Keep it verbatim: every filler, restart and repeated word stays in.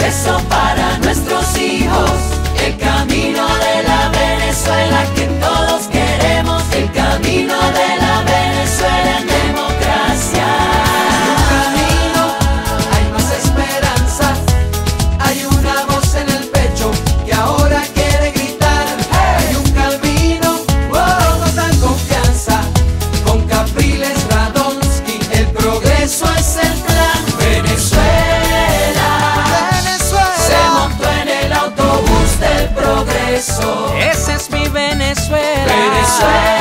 progreso para nuestros hijos, el camino de la Venezuela que todos queremos, el camino de la Venezuela en democracia. Hay más esperanza, hay una voz en el pecho que ahora quiere gritar. Hay un camino, wow, nos dan confianza. Con Capriles, Radonsky, el progreso es el plan. Venezuela, Venezuela, se montó en el autobús del progreso. Esa es mi Venezuela. Venezuela.